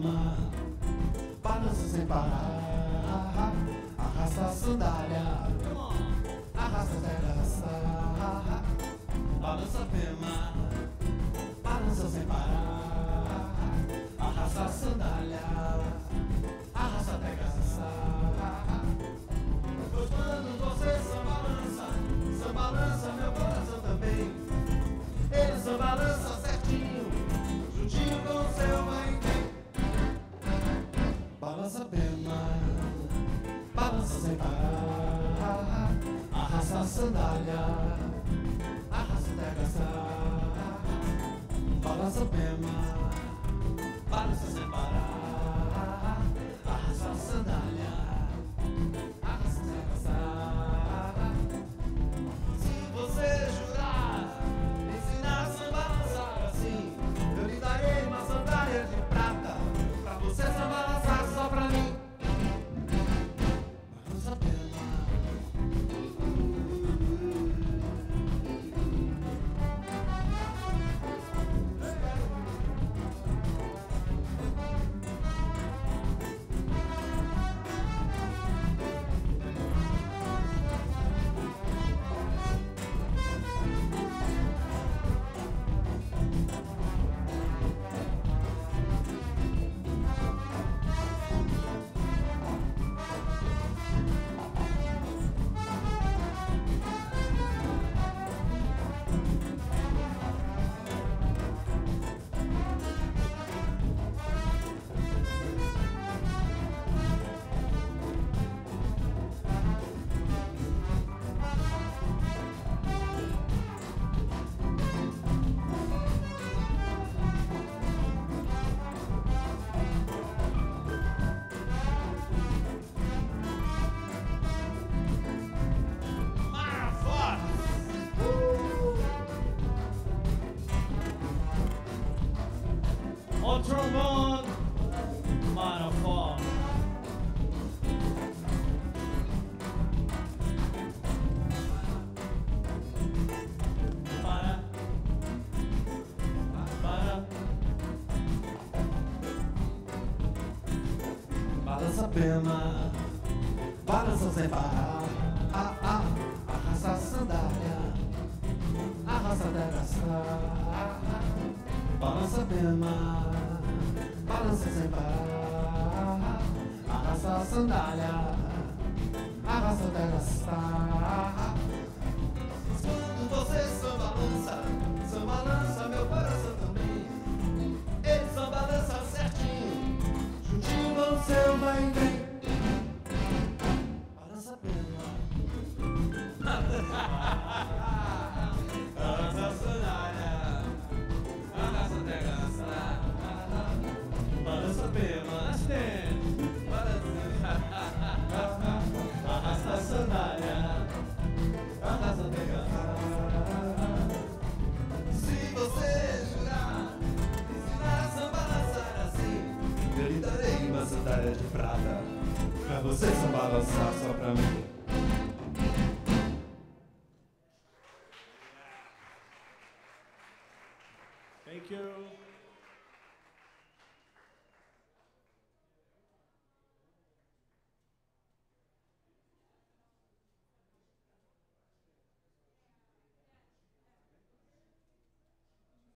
pema, balança sem parar, arrasta a sandália, arrasta até gastar. Balança pema, balança sem parar, arrasta a sandália, arrasta até gastar. Pois quando você só balança meu coração também. Ele só balança certinho, juntinho com o seu vai bem. Balança pema, balança sem parar, arrasta a sandália, arrasta até gastar. Balança pema, balança sem parar, arrasta a sandália, arrasta até gastar. Se você jurar ensinar a samba a balançar assim, eu lhe darei uma sandália de prata, pra você só balançar só pra mim. Balança pema, on trombone, Manafort. balança pema, balança sem parar, arrasta a sandália, arrasta até gastar. Balança pema, balança sem parar, arrasta a sandália, arrasta até gastar. Quando você só balança meu coração também. Ele só balança certinho, juntinho com o seu vai e vem. Balança pema, balança a sandália, arrasta até gastar. Balança pema, arrasta a sandália, arrasta até gastar. Se você jurar ensinar a samba a balançar assim, eu lhe darei uma sandália de prata, pra você só balançar só pra mim. Thank you.